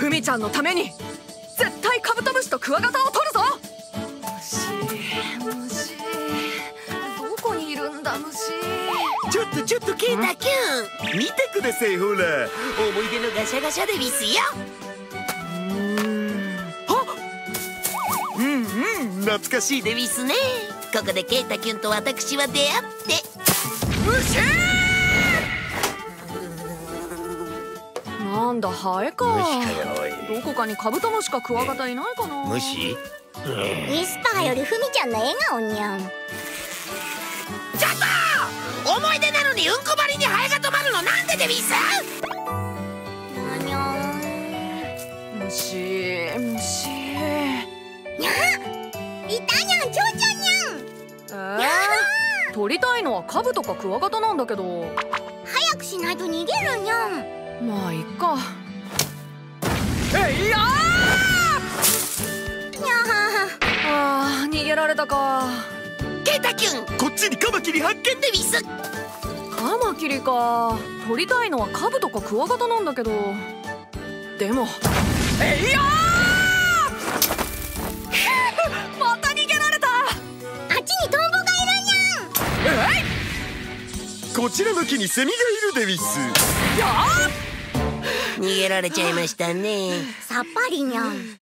ふみちゃんのために絶対カブトムシとクワガタを取るぞ。虫どこにいるんだ虫。 ちょっとケイタキュン、見てください、ほら思い出のガシャガシャでビスよ。懐かしいでビスね。ここでケイタキュンと私は出会って。 虫なんだハエか。どこかにカブトムシかクワガタいないかな。 虫ウィスパーよりふみちゃんの笑顔にゃん。 ちょっと思い出なのにうんこ張りにハエが止まるのなんででビス。 にゃん。 虫にゃいたにゃん、ちょうちゃんにゃん。 取りたいのはカブとかクワガタなんだけど。 早くしないと逃げるにゃん。 まあいっか。いやあ、逃げられたか。 ケイタキュン、こっちにカマキリ発見でビス。 カマキリか。取りたいのはカブとかクワガタなんだけど。でもまた逃げられた。 あっちにトンボがいるにゃん。 こちらの木にセミがいるでビス。逃げられちゃいましたね。 さっぱりにゃん。